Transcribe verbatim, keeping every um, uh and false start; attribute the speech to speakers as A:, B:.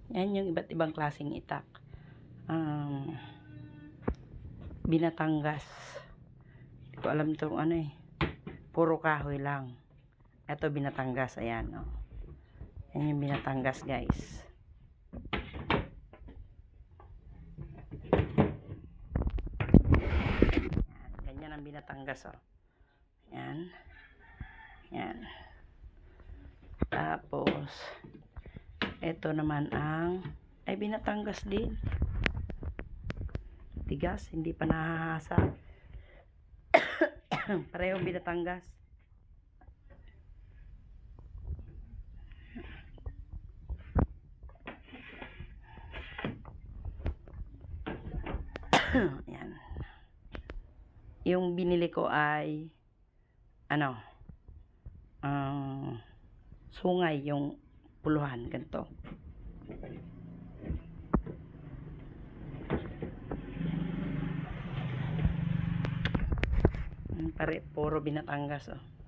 A: Yan yung iba't ibang klaseng itak. Um, Binatangas. Hindi ko alam itong ano eh. Puro kahoy lang. Ito Binatangas. Ayan, oh. Yan yung Binatangas, guys. Yan, ganyan ang Binatangas, oh. Yan. Yan. Tapos, ito naman ang, ay Binatangas din. Tigas, hindi pa nahahasa. Parehong Binatangas. Yan. Yung binili ko ay ano um, sungay yung puluhan ganito. Pare puro Binatangas, oh.